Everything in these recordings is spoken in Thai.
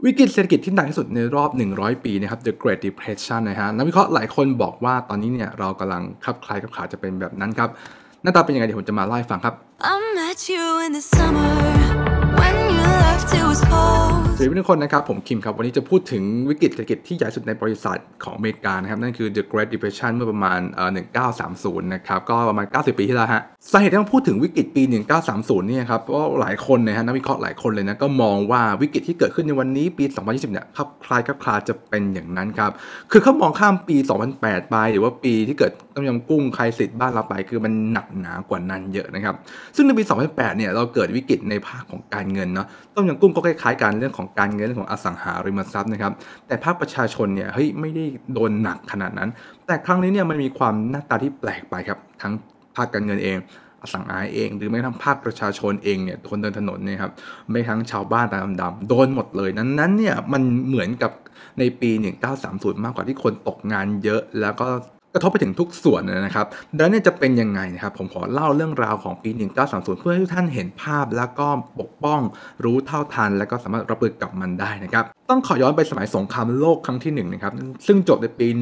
วิกฤตเศรษฐกิจที่หนักที่สุดในรอบ100ปีนะครับ The Great Depression นะฮะนักวิเคราะห์หลายคนบอกว่าตอนนี้เนี่ยเรากำลังคลับคล้ายคลับคลาจะเป็นแบบนั้นครับหน้าตาเป็นยังไงเดี๋ยวผมจะมาเล่าให้ฟังครับสวัสดีทุกคนนะครับผมคิมครับวันนี้จะพูดถึงวิกฤตเศรษฐกิจที่ใหญ่สุดในบริษัทของอเมริกานะครับนั่นคือ The Great Depression เมื่อประมาณ1930นะครับก็ประมาณ90ปีที่แล้วฮะสาเหตุที่ต้องพูดถึงวิกฤตปี1930เนี่ยครับเพราะหลายคนนะฮะนักวิเคราะห์หลายคนเลยนะก็มองว่าวิกฤตที่เกิดขึ้นในวันนี้ปี2020เนี่ยคล้ายจะเป็นอย่างนั้นครับคือเขามองข้ามปี2008ไปหรือว่าปีที่เกิดต้มยำกุ้งไครซิสบ้านเราไปคือมันหนักหนากว่านั้นเยอะนะครับซึ่งในปี2008เนี่ยเราเกิดวิกฤตในภาคของการเงินเนาะต้มยำกุ้งก็คล้ายๆกันเรื่องของการเงินเรื่องของอสังหาริมทรัพย์นะครับแต่ภาคประชาชนเนี่ยไม่ได้โดนหนักขนาดนั้นแต่ครั้งนี้เนี่ยมันมีความหน้าตาที่แปลกไปครับทั้งภาคการเงินเองอสังหาเองหรือแม้กระทั่งภาคประชาชนเองเนี่ยคนเดินถนนเนี่ยครับไม่ทั้งชาวบ้านตาดำๆโดนหมดเลยนั้นเนี่ยมันเหมือนกับในปี1930มากกว่าที่คนตกงานเยอะแล้วก็กระทบไปถึงทุกส่วนนะครับดังนั้นจะเป็นยังไงนะครับผมขอเล่าเรื่องราวของปี1930เพื่อให้ทุกท่านเห็นภาพแล้วก็ปกป้องรู้เท่าทันแล้วก็สามารถรับมือกับมันได้นะครับต้องขอย้อนไปสมัยสงครามโลกครั้งที่1นะครับซึ่งจบในปี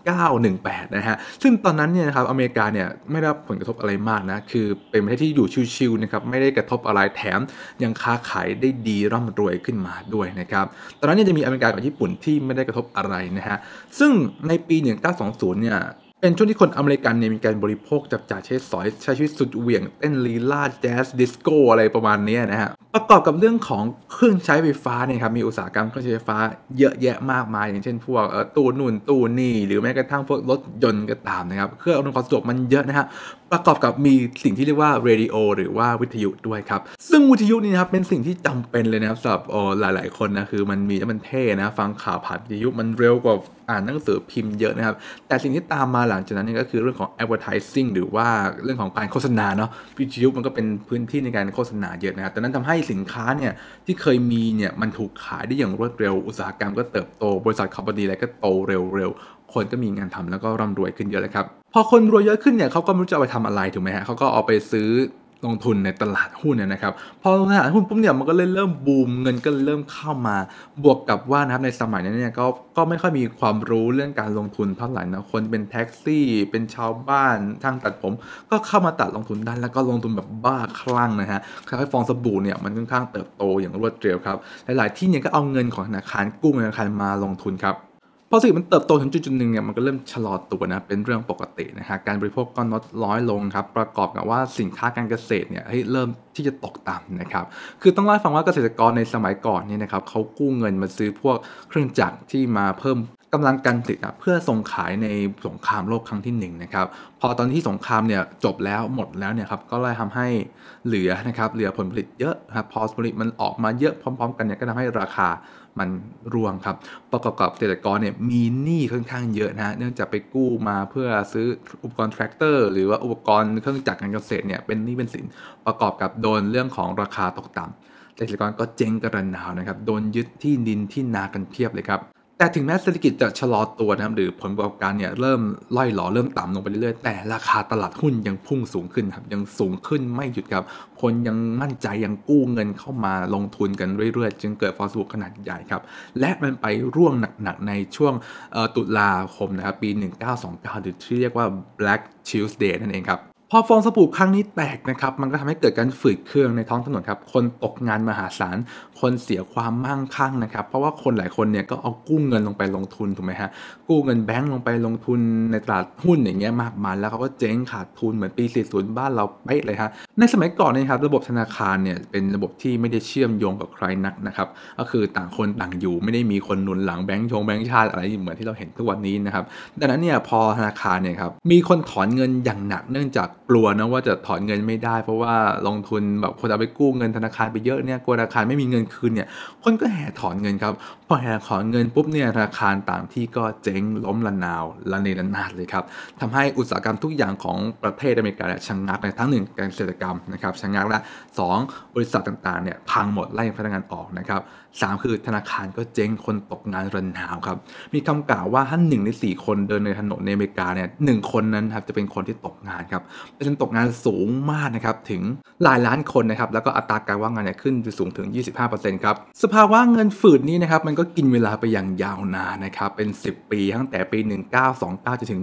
1918นะฮะซึ่งตอนนั้นเนี่ยนะครับอเมริกาเนี่ยไม่ได้รับผลกระทบอะไรมากนะคือเป็นประเทศที่อยู่ชิวๆนะครับไม่ได้กระทบอะไรแถมยังค้าขายได้ดีร่ำรวยขึ้นมาด้วยนะครับตอนนั้นเนี่ยจะมีอเมริกากับญี่ปุ่นที่ไม่ได้กระทบอะไรนะฮะซึ่งในปี1920เนี่ยเป็นช่วงที่คนอเมริกันเนี่ยมีการบริโภคจับจ่ายใช้สอยใช้ชีวิตสุดเหวี่ยงเต้นลีลาแจ๊สดิสโก้อะไรประมาณนี้นะฮะประกอบกับเรื่องของเครื่องใช้ไฟฟ้าเนี่ยครับมีอุตสาหกรรมเครื่องใช้ไฟฟ้าเยอะแยะมากมายอย่างเช่นพวกตู้นู่นตู้นี่หรือแม้กระทั่งพวกรถยนต์ก็ตามนะครับเครื่องอำนวยความสะดวกมันเยอะนะฮะประกอบกับมีสิ่งที่เรียกว่าเรดิโอหรือว่าวิทยุด้วยครับซึ่งวิทยุนี่นะครับเป็นสิ่งที่จำเป็นเลยนะครับสำหรับหลายๆคนนะคือมันมีแล้วมันเท่นะฟังข่าวผ่านวิทยุมันเร็วกว่าอ่านหนังสือพิมพ์เยอะนะครับแต่สิ่งที่ตามมาหลังจากนั้นนี่ก็คือเรื่องของ advertising หรือว่าเรื่องของการโฆษณาเนาะวิทยุมันก็เป็นพื้นที่ในการโฆษณาเยอะนะครับแต่นั้นทำให้สินค้าเนี่ยที่เคยมีเนี่ยมันถูกขายได้อย่างรวดเร็วอุตสาหกรรมก็เติบโตบริษัทคอมพานีอะไรก็โตเร็วคนก็มีงานทำแล้วก็ร่ำรวยขึ้นเยอะเลยครับพอคนรวยเยอะขึ้นเนี่ยเขาก็ไม่รู้จะเอาไปทำอะไรถูกไหมฮะเขาก็เอาไปซื้อลงทุนในตลาดหุ้นนะครับพอตลาดหุ้นปุ๊บเนี่ยมันก็เริ่มบูมเงินก็เริ่มเข้ามาบวกกับว่านะครับในสมัยนั้นเนี่ยก็ไม่ค่อยมีความรู้เรื่องการลงทุนเท่าไหร่นะคนเป็นแท็กซี่เป็นชาวบ้านช่างตัดผมก็เข้ามาตัดลงทุนได้แล้วก็ลงทุนแบบบ้าคลั่งนะฮะคล้ายๆฟองสบู่เนี่ยมันค่อนข้างเติบโตอย่างรวดเร็วครับหลายๆที่เนี่ยก็เอาเงินของธนาคารกู้เงินธนาคารมาลงทุนครับพอเศรษฐกิจมันเติบโตถึงจุดหนึ่งเนี่ยมันก็เริ่มชะลอตัวนะเป็นเรื่องปกตินะฮะการบริโภคก็ลดน้อยลงครับประกอบกับว่าสินค้าการเกษตรเนี่ยเริ่มที่จะตกต่ำนะครับคือต้องเล่าให้ฟังว่าเกษตรกรในสมัยก่อนเนี่ยนะครับเขากู้เงินมาซื้อพวกเครื่องจักรที่มาเพิ่มกำลังการผลิตเพื่อส่งขายในสงครามโลกครั้งที่1นะครับพอตอนที่สงครามเนี่ยจบแล้วหมดแล้วเนี่ยครับก็เลยทำให้เหลือผลผลิตเยอะครับพอผลผลิตมันออกมาเยอะพร้อมๆกันเนี่ยก็ทำให้ราคามันร่วงครับประกอบกับเกษตรกรเนี่ยมีหนี้ค่อนข้างเยอะนะเนื่องจากไปกู้มาเพื่อซื้ออุปกรณ์แทรกเตอร์หรือว่าอุปกรณ์เครื่องจักรการเกษตรเนี่ยเป็นหนี้เป็นสินประกอบกับโดนเรื่องของราคาตกต่ำเกษตรกรก็เจ๊งกระนาวนะครับโดนยึดที่ดินที่นากันเพียบเลยครับแต่ถึงแม้เศรษฐกิจจะชะลอตัวนะครับหรือผลประกอบการเนี่ยเริ่มล่อยหลอเริ่มต่ำลงไปเรื่อยๆแต่ราคาตลาดหุ้นยังพุ่งสูงขึ้นครับยังสูงขึ้นไม่หยุดครับคนยังมั่นใจยังกู้เงินเข้ามาลงทุนกันเรื่อยๆจึงเกิดฟองสบู่ขนาดใหญ่ครับและมันไปร่วงหนักๆในช่วงตุลาคมนะครับปี1929หรือที่เรียกว่า Black Tuesday นั่นเองครับพอฟองสบู่ครั้งนี้แตกนะครับมันก็ทำให้เกิดการฝืดเคืองในท้องถนนครับคนตกงานมหาศาลคนเสียความมั่งคั่งนะครับเพราะว่าคนหลายคนเนี่ยก็เอากู้เงินลงไปลงทุนถูกไหมฮะกู้เงินแบงก์ลงไปลงทุนในตลาดหุ้นอย่างเงี้ยมากมายแล้วเขาก็เจ๊งขาดทุนเหมือนปี40บ้านเราเป๊ะเลยฮะในสมัยก่อนเนี่ยครับระบบธนาคารเนี่ยเป็นระบบที่ไม่ได้เชื่อมโยงกับใครนักนะครับก็คือต่างคนต่างอยู่ไม่ได้มีคนหนุนหลังแบงก์ชาติอะไรเหมือนที่เราเห็นทุกวันนี้นะครับดังนั้นเนี่ยพอธนาคารเนี่ยครับมีคนถอนเงินอย่างหนักเนื่องจากกลัวนะว่าจะถอนเงินไม่ได้เพราะว่าลงทุนแบบคนเอาไปกู้เงินธนาคารไปเยอะเนี่ยกลัวธนาคารไม่มีเงินคืนเนี่ยคนก็แห่ถอนเงินครับพอแห่ถอนเงินปุ๊บเนี่ยธนาคารต่างที่ก็เจ๊งล้มระนาวระเนระนาดเลยครับทำให้อุตสาหกรรมทุกอย่างของประเทศอเมริกาเนี่ยชะงักในทั้ง1การเกษตรกรรมนะครับชะงักและ2บริษัทต่างๆเนี่ยพังหมดไล่พนักงานออกนะครับ3คือธนาคารก็เจ๊งคนตกงานระนาวครับมีคำกล่าวว่าถ้า1ใน4คนเดินในถนนในอเมริกาเนี่ย1คนนั้นครับจะเป็นคนที่ตกงานครับเปอร์เซ็นต์ตกงานสูงมากนะครับถึงหลายล้านคนนะครับแล้วก็อัตราการว่างงานเนี่ยขึ้นไปสูงถึง 25% ครับสภาวะเงินฝืดนี้นะครับมันก็กินเวลาไปอย่างยาวนานนะครับเป็น10 ปีตั้งแต่ปี 1929 จนถึง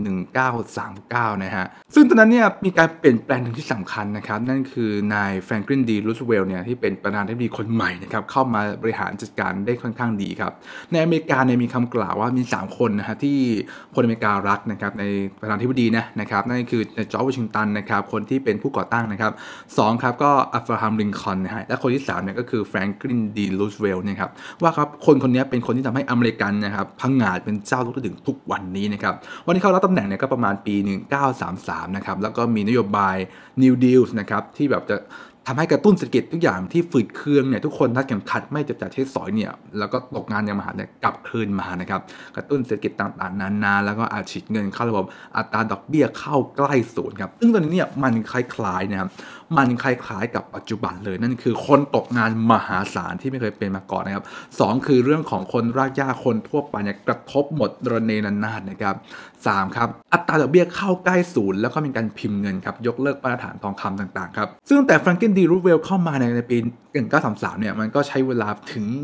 1939 นะฮะซึ่งตอนนั้นเนี่ยมีการเปลี่ยนแปลงหนึ่งที่สำคัญนะครับนั่นคือนายแฟรงคลินดีรูสเวลล์เนี่ยที่เป็นประธานาธิบดีคนใหม่นะครับเข้ามาบริหารจัดการได้ค่อนข้างดีครับในอเมริกาเนี่ยมีคำกล่าวว่ามี3คนนะฮะที่คนอเมริการักนะครับในประธานาธิบดีนะครับนั่นคือจอร์จวอชิงตันนะครับคนที่เป็นผู้ก่อตั้งนะครับ2ครับก็อับราฮัมลินคอล์นนะฮะและคนที่3เนี่ยก็คือแฟรงคลินดีรูสเวลล์นะครับว่าครับคนนี้เป็นคนที่ทำให้อเมริกันนะครับพังงาดเป็นเจ้าถึงทุกวันนี้นะครับวันที่เขารับตำแหน่งเนี่ยก็ประมาณปี 1933 นะครับแล้วก็มีนโยบาย New Deal นะครับที่แบบจะทำให้กระตุ้นเศรษฐกิจทุกอย่างที่ฝืดเคืองเนี่ยทุกคนรัดเข็มขัดไม่จับจ่ายใช้สอยเนี่ยแล้วก็ตกงานอย่างมหาเนี่ยกลับคืนมานะครับกระตุ้นเศรษฐกิจต่างๆนานาแล้วก็อาจฉีดเงินเข้าระบบอัตราดอกเบี้ยเข้าใกล้ศูนย์ครับซึ่งตอนนี้เนี่ยมันคล้ายๆนะครับมันคล้ายๆกับปัจจุบันเลยนั่นคือคนตกงานมหาศาลที่ไม่เคยเป็นมาก่อนนะครับ2คือเรื่องของคนรากหญ้าคนทั่วไปเนี่ยกระทบหมดระเนระนาดนะครับ3ครับอัตราดอกเบี้ยเข้าใกล้ศูนย์แล้วก็มีการพิมพ์เงินครับยกเลิกมาตรฐานทองคำต่างๆครับซึ่งแต่แฟรงคลินดีรูสเวลล์เข้ามาในปี 1933 เนี่ยมันก็ใช้เวลาถึง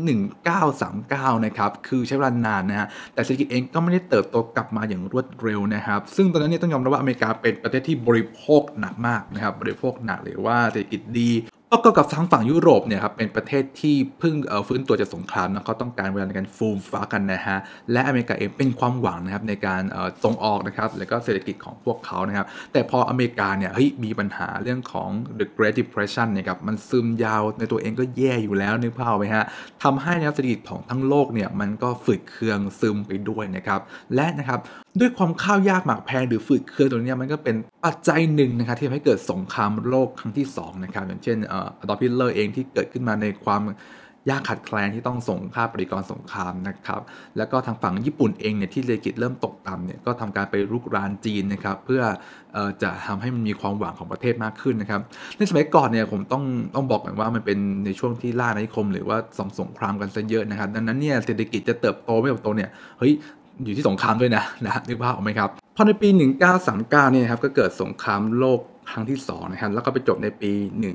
1939 นะครับคือใช้เวลานานนะฮะแต่เศรษฐกิจเองก็ไม่ได้เติบโตกลับมาอย่างรวดเร็วนะครับซึ่งตอนนั้นเนี่ยต้องยอมรับว่าอเมริกาเป็นประเทศที่บริโภคหนักมากนะครับบริโภคหนักหรือว่าเศรษฐกิจดีประกอบกับทางฝั่งยุโรปเนี่ยครับเป็นประเทศที่เพิ่งฟื้นตัวจากสงครามนะเขาต้องการเวลาในการฟูมฟ้ากันนะฮะและอเมริกาเองเป็นความหวังนะครับในการส่งออกนะครับแล้วก็เศรษฐกิจของพวกเขานะครับแต่พออเมริกาเนี่ยมีปัญหาเรื่องของ The Great Depression นะครับมันซึมยาวในตัวเองก็แย่อยู่แล้วนึกภาพไหมฮะทำให้เศรษฐกิจของทั้งโลกเนี่ยมันก็ฝืดเคืองซึมไปด้วยนะครับและนะครับด้วยความข้าวยากหมากแพงหรือฝืดเคืองตัวนี้มันก็เป็นปัจจัยหนึ่งนะครับที่ทำให้เกิดสงครามโลกครั้งที่2นะครับอย่างเช่นอดอล์ฟ ฮิตเลอร์เองที่เกิดขึ้นมาในความยากขัดแคลนที่ต้องส่งค่าปฏิกรณ์สงครามนะครับแล้วก็ทางฝั่งญี่ปุ่นเองเนี่ยที่เศรษฐกิจเริ่มตกต่ำเนี่ยก็ทำการไปรุกรานจีนนะครับเพื่อจะทำให้มันมีความหวังของประเทศมากขึ้นนะครับในสมัยก่อนเนี่ยผมต้องบอกก่อนว่ามันเป็นในช่วงที่ล่าอาณานิคมหรือว่าสงครามกันซะเยอะนะครับดังนั้นเนี่ยเศรษฐกิจจะเติบโตไม่เติบโตเนี่ยอยู่ที่สงครามด้วยนะนึกภาพออกไหมครับพอในปี 1939 เนี่ยครับก็เกิดสงครามโลกครั้งที่2นะครับแล้วก็ไปจบในปี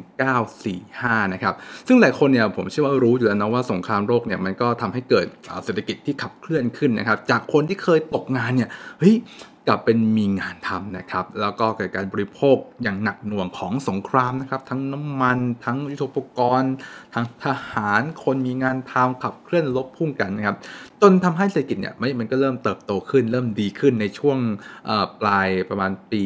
1945 นะครับซึ่งหลายคนเนี่ยผมเชื่อว่ารู้อยู่แล้วนะว่าสงครามโลกเนี่ยมันก็ทำให้เกิดเศรษฐกิจที่ขับเคลื่อนขึ้นนะครับจากคนที่เคยตกงานเนี่ยกลับเป็นมีงานทำนะครับแล้วก็เกิดการบริโภคอย่างหนักหน่วงของสงครามนะครับทั้งน้ำมันทั้งยุทโธปกรณ์ทั้งทหารคนมีงานทำขับเคลื่อนรบพุ่งกันนะครับจนทำให้เศรษฐกิจเนี่ยมันก็เริ่มเติบโตขึ้นเริ่มดีขึ้นในช่วงปลายประมาณปี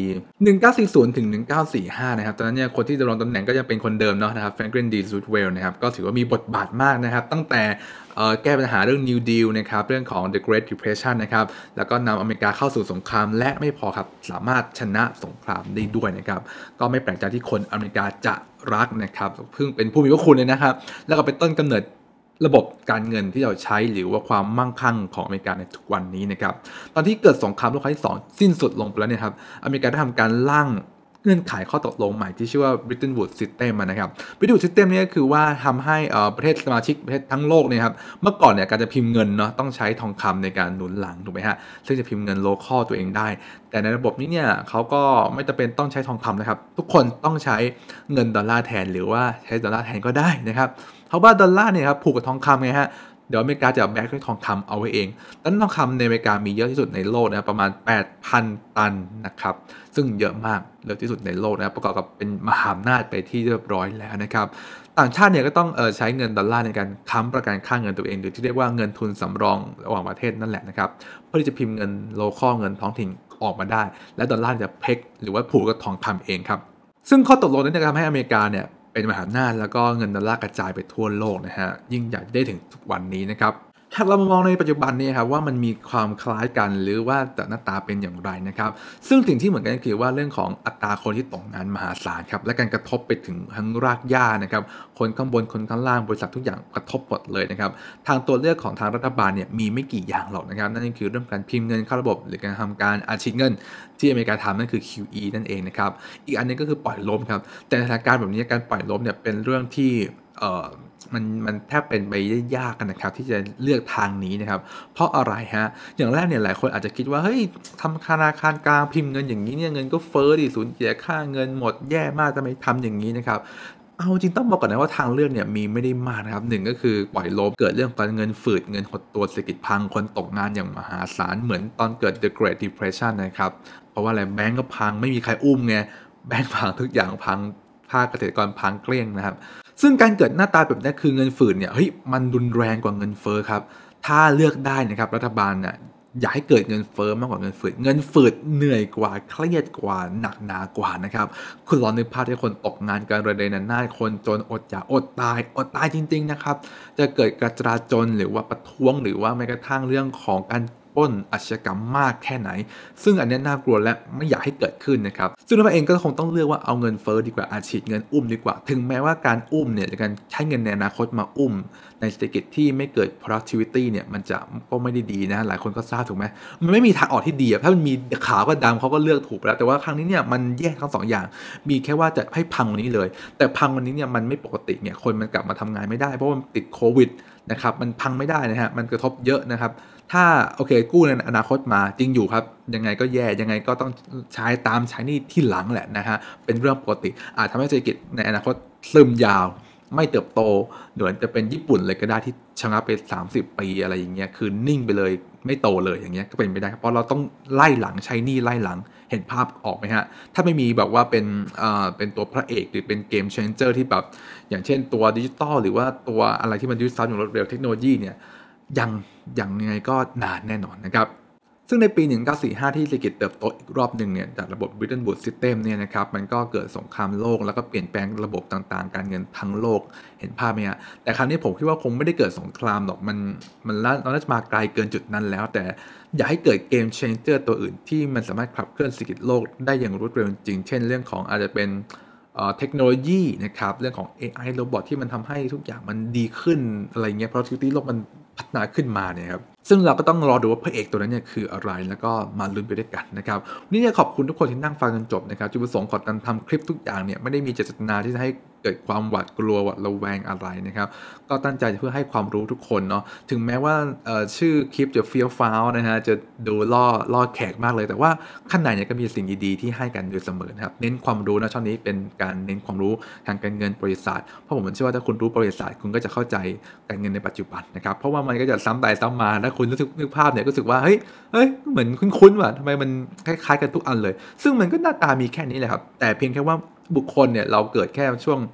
1940 ถึง 1945 นะครับตอนนั้นเนี่ยคนที่ดำรงตำแหน่งก็ยังเป็นคนเดิมเนาะนะครับแฟรงคลินดีรูสเวลล์นะครับก็ถือว่ามีบทบาทมากนะครับตั้งแต่แก้ปัญหาเรื่อง New Deal นะครับเรื่องของ The Great Depression นะครับแล้วก็นำอเมริกาเข้าสู่สงครามและไม่พอครับสามารถชนะสงครามได้ด้วยนะครับก็ไม่แปลกใจที่คนอเมริกาจะรักนะครับเพิ่งเป็นผู้มีพระคุณเลยนะครับแล้วก็เป็นต้นกำเนิดระบบการเงินที่เราใช้หรือว่าความมั่งคั่งของอเมริกาในทุกวันนี้นะครับตอนที่เกิดสงครามโลกครั้งที่2สิ้นสุดลงไปแล้วเนี่ยครับอเมริกาได้ทำการร่างเงื่อนไขข้อตกลงใหม่ที่ชื่อว่า Bretton Woods System นะครับ Bretton Woods System นี่ก็คือว่าทำให้ประเทศสมาชิกประเทศทั้งโลกเนี่ยครับเมื่อก่อนเนี่ยการจะพิมพ์เงินเนาะต้องใช้ทองคำในการหนุนหลังถูกไหมฮะซึ่งจะพิมพ์เงินโลคอลตัวเองได้แต่ในระบบนี้เนี่ยเขาก็ไม่จำเป็นต้องใช้ทองคำนะครับทุกคนต้องใช้เงินดอลลาร์แทนหรือว่าใช้ดอลลาร์แทนก็ได้นะครับเพราะว่าดอลลาร์เนี่ยครับผูกกับทองคำไงฮะเดี๋ยวอเมริกาจะแบกด้วยทองคำเอาไว้เองดังนั้นทองคำในอเมริกามีเยอะที่สุดในโลกนะประมาณ 8,000 ตันนะครับซึ่งเยอะมากเยอะที่สุดในโลกนะประกอบกับเป็นมหาอำนาจไปที่เรียบร้อยแล้วนะครับต่างชาติเนี่ยก็ต้องใช้เงินดอลลาร์ในการค้ำประกันค่าเงินตัวเองหรือที่เรียกว่าเงินทุนสำรองระหว่างประเทศนั่นแหละนะครับเพื่อที่จะพิมพ์เงินโลคอลเงินท้องถิ่นออกมาได้และดอลลาร์จะเพกหรือว่าผูกกับทองคำเองครับซึ่งข้อตกลงนี้จะทำให้อเมริกาเนี่ยเป็นมหาอำนาจแล้วก็เงินดอลลาร์กระจายไปทั่วโลกนะฮะยิ่งใหญ่ได้ถึงทุกวันนี้นะครับหากเรามามองในปัจจุบันนี้ครับว่ามันมีความคล้ายกันหรือว่าแต่หน้าตาเป็นอย่างไรนะครับซึ่งสิ่งที่เหมือนกันคือว่าเรื่องของอัตราคนที่ตกงานมหาศาลครับและการกระทบไปถึงทั้งรากหญ้านะครับคนข้างบนคนข้างล่างบริษัททุกอย่างกระทบหมดเลยนะครับทางตัวเลือกของทางรัฐบาลเนี่ยมีไม่กี่อย่างหรอกนะครับนั่นคือเรื่องการพิมพ์เงินเข้าระบบหรือการทำการอัดฉีดเงินที่อเมริกาทำนั่นคือ QE นั่นเองนะครับอีกอันนึงก็คือปล่อยล้มครับแต่สถานการณ์แบบนี้การปล่อยล้มเนี่ยเป็นเรื่องที่มันแทบเป็นไปได้ยากกันนะครับที่จะเลือกทางนี้นะครับเพราะอะไรฮะอย่างแรกเนี่ยหลายคนอาจจะคิดว่าเฮ้ยทำธนาคารกลางพิมพ์เงินอย่างนี้เนี่ยเงินก็เฟ้อดิสูญเสียค่าเงินหมดแย่มากทำไมทำอย่างนี้นะครับเอาจริงต้องบอกก่อนนะว่าทางเลือกเนี่ยมีไม่ได้มากนะครับหนึ่งก็คือปล่อยลบเกิดเรื่องการเงินฝืดเงินหดตัวเศรษฐกิจพังคนตกงานอย่างมหาศาลเหมือนตอนเกิด The Great Depression นะครับเพราะว่าอะไรแบงก์ก็พังไม่มีใครอุ้มไงแบงก์พังทุกอย่างพังภาคเกษตรกรพังเกลี้ยงนะครับซึ่งการเกิดหน้าตาแบบนี้คือเงินฝืดเนี่ยเฮ้ยมันรุนแรงกว่าเงินเฟ้อครับถ้าเลือกได้นะครับรัฐบาลเนี่ยอยากให้เกิดเงินเฟ้อมากกว่าเงินฝืดเหนื่อยกว่าเครียดกว่าหนักหนากว่านะครับคุณลองนึกภาพที่คนตกงานกันระเดนหน้าคนจนอดอยากอดตายจริงๆนะครับจะเกิดกระจราจนหรือว่าประท้วงหรือว่าแม้กระทั่งเรื่องของการปล้นอาชญากรรมมากแค่ไหนซึ่งอันนี้น่ากลัวและไม่อยากให้เกิดขึ้นนะครับซึ่งรัฐบาลเองก็คงต้องเลือกว่าเอาเงินเฟ้อดีกว่าฉีดเงินอุ้มดีกว่าถึงแม้ว่าการอุ้มเนี่ยหรือการใช้เงินในอนาคตมาอุ้มในเศรษฐกิจที่ไม่เกิด productivity เนี่ยมันจะก็ไม่ได้ดีนะหลายคนก็ทราบถูกไหมมันไม่มีทางออกที่ดีถ้ามันมีขาวกับดำเขาก็เลือกถูกไปแล้วแต่ว่าครั้งนี้เนี่ยมันแยกทั้ง2 อย่างมีแค่ว่าจะให้พังวันนี้เลยแต่พังวันนี้เนี่ยมันไม่ปกติเนี่ยคนมันกลับมาทำงานไม่ได้เพราะว่ามันติดโควิดนะครับมันพังไม่ได้นะฮะมันกระทบเยอะนะครับถ้าโอเคกู้ในอนาคตมาจริงอยู่ครับยังไงก็แย่ยังไงก็ต้องใช้หนี้ที่หลังแหละนะฮะเป็นเรื่องปกติอาจทำให้เศรษฐกิจในอนาคตซึมยาวไม่เติบโตเหมือนจะเป็นญี่ปุ่นเลยก็ได้ที่ชะงักไป30 ปีอะไรอย่างเงี้ยคือนิ่งไปเลยไม่โตเลยอย่างเงี้ยก็เป็นไปได้เพราะเราต้องไล่หลังใช้หนี้ไล่หลังเห็นภาพออกไหมฮะถ้าไม่มีแบบว่าเป็นตัวพระเอกหรือเป็นเกมเชนเจอร์ที่แบบอย่างเช่นตัวดิจิตอลหรือว่าตัวอะไรที่มันดิจิตอลอย่างรวดเร็วเทคโนโลยีเนี่ยยังไงก็นานแน่นอนนะครับซึ่งในปี 1945 ที่เศรษฐกิจเติบโตอีกรอบหนึ่งเนี่ยจากระบบ Bretton Woods System เนี่ยนะครับมันก็เกิดสงครามโลกแล้วก็เปลี่ยนแปลงระบบต่างๆการเงินทั้งโลกเห็นภาพไหมฮะแต่ครั้งนี้ผมคิดว่าคงไม่ได้เกิดสงครามหรอกมันน่าจะมาไกลเกินจุดนั้นแล้วแต่อยากให้เกิดเกมเชนเจอร์ตัวอื่นที่มันสามารถขับเคลื่อนเศรษฐกิจโลกได้อย่างรวดเร็วจริงเช่นเรื่องของอาจจะเป็นเทคโนโลยีนะครับเรื่องของ AI โรบอทที่มันทำให้ทุกอย่างมันดีขึ้นอะไรเงี้ยเพราะทุกที่โลกมันพัฒนาขึ้นมาเนี่ยครับซึ่งเราก็ต้องรอดูว่าพระเอกตัวนั้นเนี่ยคืออะไรแล้วก็มาลุ้นไปด้วยกันนะครับวันนี้ขอบคุณทุกคนที่นั่งฟังจนจบนะครับจุดประสงค์ของการทำคลิปทุกอย่างเนี่ยไม่ได้มีเจตนาที่จะให้เกิดความหวาดกลัวหวาดระแวงอะไรนะครับก็ตั้งใจเพื่อให้ความรู้ทุกคนเนาะถึงแม้ว่าชื่อคลิปจะเฟี้ยวฟ้าวนะฮะจะดูล่อแขกมากเลยแต่ว่าข้างในเนี่ยก็มีสิ่งดีๆที่ให้กันอยู่เสมอนะครับเน้นความรู้นะช่องนี้เป็นการเน้นความรู้ทางการเงินบริษัทเพราะผมเชื่อว่าถ้าคุณรู้บริษัทคุณก็จะเข้าใจการเงินในปัจจุบันนะครับเพราะว่ามันก็จะซ้ำไปซ้ำมาถ้าคุณนึกภาพเนี่ยก็รู้สึกว่าเฮ้ยเหมือนคุ้นๆว่ะทำไมมันคล้ายๆกันทุกอันเลยซึ่งมันก็หน้าตามีแค่นี้แหละครับแต่เพียงแค่ว่าบุคคลเนี่ยเราเกิดแค่ช่วง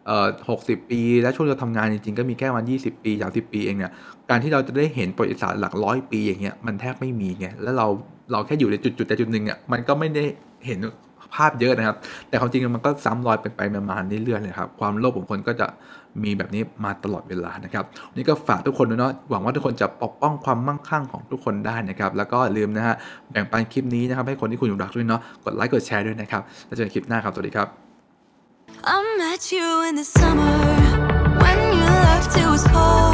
60 ปีและช่วงเราทำงานจริงๆก็มีแค่วัน20 ปี30 ปีเองเนี่ยการที่เราจะได้เห็นประวัติศาสตร์หลัก100 ปีอย่างเงี้ยมันแทบไม่มีไงแล้วเราแค่อยู่ในจุดแต่จุดหนึ่งอ่ะมันก็ไม่ได้เห็นภาพเยอะนะครับแต่ความจริงมันก็ซ้ำรอยเป็นไปมาเรื่อยๆเลยครับความโลภของคนก็จะมีแบบนี้มาตลอดเวลานะครับนี่ก็ฝากทุกคนด้วยเนาะหวังว่าทุกคนจะปกป้องความมั่งคั่งของทุกคนได้นะครับแล้วก็ลืมนะฮะแบ่งปันคลิปนี้นะครับให้คนที่คุณรักด้วยเนาะกดไลค์กดแชร์ด้วยนะครับแล้วเจอกันคลิปหน้าครับสวัสดีครับ I met you in the summer when you left it was cold.